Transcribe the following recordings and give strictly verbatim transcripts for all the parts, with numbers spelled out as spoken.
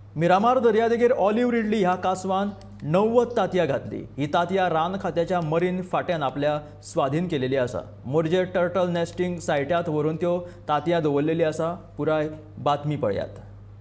मिरामार दर्यादेगेर olive Ridley ह्या कासवान णव्वद तांतयां घातली। ही तांतयां रान खात्याच्या मरीन फाट्यान आपल्या स्वाधीन केलेली आसा। मोरजे टर्टल नेस्टिंग सायटात व्हरून त्यो तांतयां दवरलेली आसा। पुराय बातमी पळयात।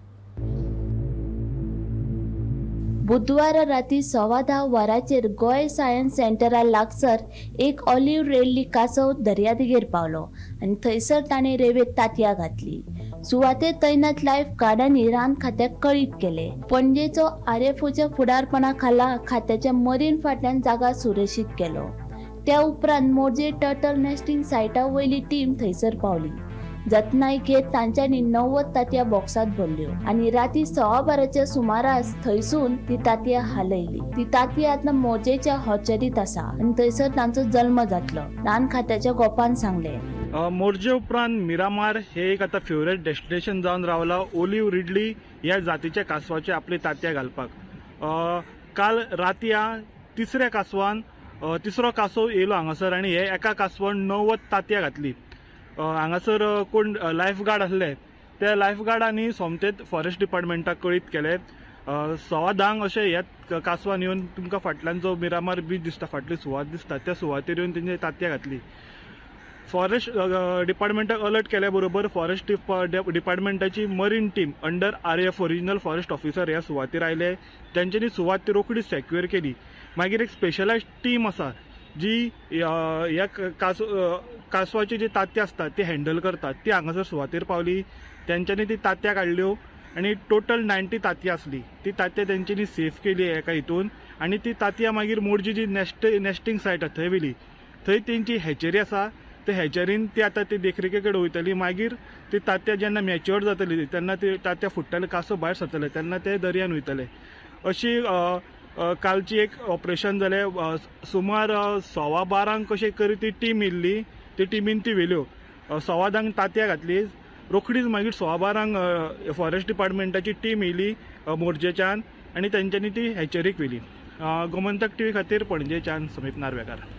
बुधवार राती सव्वा धा वरांचेर गोय सायन्स सेंटरा लागसार एक ऑलिव्ह रिडली कासव दर्यादेगेर पावलो आनी थंयसर ताणें रेवेत तांतयां घातली। सुवातेर तैनात लायफ गार्डांनी रान खात्याक कळीत केले। पणजेचो आर एफ ओच्या फुडारपणा खाला खात्याच्या मरीन फाटल्यान जागा सुरक्षीत केलो। त्या उपरांत मोरजे टर्टल नेस्टिंग सायटा वयली टीम थंयसर पावली। जतनाय घेत तांच्यांनी णव्वद तांतयां बॉक्सात भरल्यो आनी राती सव्वा बाराच्या सुमारास थंयसून ती तांतयां हालयली। ती तांतयां आतां मोरजेच्या हॉचरीत आसा आनी थंयसर तांचो जल्म जातलो, रान खात्याच्या गोपान सांगले। मोरजे उपरांत मिरामार हे एक आता फेवरेट डेस्टिनेशन जावन रावला ऑलिव्ह रिडली ह्या जातीच्या कासवाचे आपले तांतयां घालपाक। काल राती तिसऱ्या कासवान तिसरो कासव येयलो हांगासर आनी हे एका कासवान णव्वद तांतयां घातली। हांगासर कोण लायफ गार्ड आसले त्या लायफ गार्डांनी सोमतेच फॉरेस्ट डिपार्टमेंटाक कळीत केले। सव्वा धांक अशें ह्या कासवान येवन तुमकां फाटल्यान जो मिरामार बीच दिसता, फाटली सुवात दिसता, त्या सुवातेर येवन तेंचे तांतयां घातली। फॉरेस्ट डिपार्टमेंटाक अलर्ट केल्या बरोबर फॉरेस्ट डिपार्टमेंटाची marine team under R F original forest officer ह्या सुवातेर आयले। तेंच्यांनी सुवात ती रोखडीच सेक्युअर केली। मागीर एक स्पेशलायज्ड टीम आसा जी ह्या कासव कासवाची जी तांतयां असतात ती हँडल करतात, ती हांगासर सुवातेर पावली। तेंच्यांनी ती तांतयां काडल्यो आनी टोटल नायन्टी तांतयां आसली। ती तांतयां तेंच्यांनी सेफ केली एका हितून आनी ती तांतयां मागीर मोरजी जी नेस्ट नेस्टिंग सायट आसा थंय व्हेली। थंय तेंची हॅचरी आसा, ते हॅचरीन ती आतां ती देखरेखे कडेन वयतली। मागीर ती तांतयां जेन्ना मॅच्युअर जातली तेन्ना ती तांतयां फुट्टले, कासव भायर सरतले तेन्ना ते दर्यान वयतले। अशी कालची एक ऑपरेशन जाले। सुमार सव्वा बारांक कशें करी ती टीम येयल्ली, ती टिमीन ती व्हेल्यो। सव्वा धांक तांतयां घातली, रोखडीच मागीर सव्वा बारांक फॉरेस्ट डिपार्टमेंटाची टीम येयली मोरजेच्यान आनी तेंच्यांनी ती हॅचरीक व्हेली। गोमंतक टीव्ही खातीर पणजेच्यान समीप नार्वेकार।